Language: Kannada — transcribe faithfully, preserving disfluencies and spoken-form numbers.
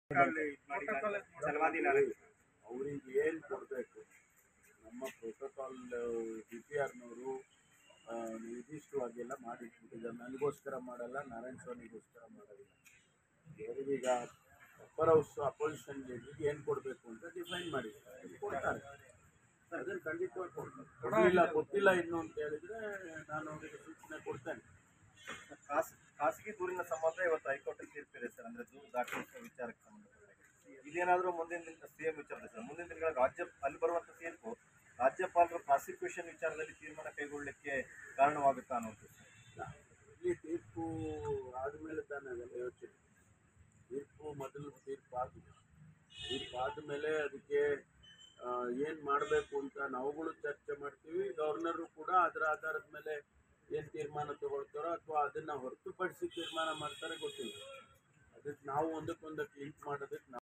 ಅವ್ರಿಗೆ ಏನು ಕೊಡಬೇಕು ನಮ್ಮ ಪ್ರೋಟೋಕಾಲ್ ಡಿ ಪಿ ಆರ್ನವರು ನಿರ್ದಿಷ್ಟವಾಗೆಲ್ಲ ಮಾಡಿಟ್ಬಿಟ್ಟಿದ್ದಾರೆ. ನನಗೋಸ್ಕರ ಮಾಡಲ್ಲ, ನಾರಾಯಣ ಸ್ವಾಮಿಗೋಸ್ಕರ ಮಾಡಲ್ಲ. ಅವರಿಗೀಗ ಅಪ್ಪರ್ ಹೌಸ್ ಅಪೋಸಿಷನ್ ಲೀಡರ್ಗೆ ಏನು ಕೊಡಬೇಕು ಅಂತ ಡಿಫೈನ್ ಮಾಡಿದ್ದಾರೆ, ಕೊಡ್ತಾರೆ. ಅದನ್ನು ಖಂಡಿತವಾಗಿ ಕೊಡ್ತಾರೆ. ಕೊಡಲಿಲ್ಲ ಗೊತ್ತಿಲ್ಲ ಇನ್ನು ಅಂತ ಹೇಳಿದರೆ ನಾನು ಅವರಿಗೆ ಸೂಚನೆ ಕೊಡ್ತೇನೆ. ಖಾಸ್ ಖಾಸಗಿ ದೂರಿನ ಸಂಬಂಧ ಇವತ್ತು ಹೈಕೋರ್ಟ್ ತೀರ್ಪಿದೆ ಸರ್. ಅಂದರೆ ದೂರು ದಾಖಲಿಸುವ ವಿಚಾರಕ್ಕೆ ಸಂಬಂಧಪಟ್ಟ ಇದೇನಾದರೂ ಮುಂದಿನ ದಿನ ಸಿ ಎಂ ವಿಚಾರ ಸರ್, ಮುಂದಿನ ದಿನಗಳ ರಾಜ್ಯ ಅಲ್ಲಿ ಬರುವಂಥ ತೀರ್ಪು ರಾಜ್ಯಪಾಲರು ಪ್ರಾಸಿಕ್ಯೂಷನ್ ವಿಚಾರದಲ್ಲಿ ತೀರ್ಮಾನ ಕೈಗೊಳ್ಳಲಿಕ್ಕೆ ಕಾರಣವಾಗುತ್ತಾ ಅನ್ನೋದು ಇಲ್ಲಿ ತೀರ್ಪು ಆದಮೇಲೆ ತಾನೇ ಅದೆಲ್ಲ ಯೋಚನೆ. ತೀರ್ಪು ಮೊದಲು ತೀರ್ಪು ಆಗಿದೆ, ತೀರ್ಪು ಆದಮೇಲೆ ಅದಕ್ಕೆ ಏನು ಮಾಡಬೇಕು ಅಂತ ನಾವುಗಳು ಚರ್ಚೆ ಮಾಡ್ತೀವಿ. ಗವರ್ನರು ಕೂಡ ಅದರ ಆಧಾರದ ಮೇಲೆ ಏನು ತೀರ್ಮಾನ ತಗೊಳ್ತಾರೋ ಅಥವಾ ಅದನ್ನು ಹೊರತುಪಡಿಸಿ ತೀರ್ಮಾನ ಮಾಡ್ತಾರೆ ಗೊತ್ತಿಲ್ಲ. ಅದಕ್ಕೆ ನಾವು ಒಂದಕ್ಕೊಂದಕ್ಕೆ ಲಿಂಕ್ ಮಾಡೋದಕ್ಕೆ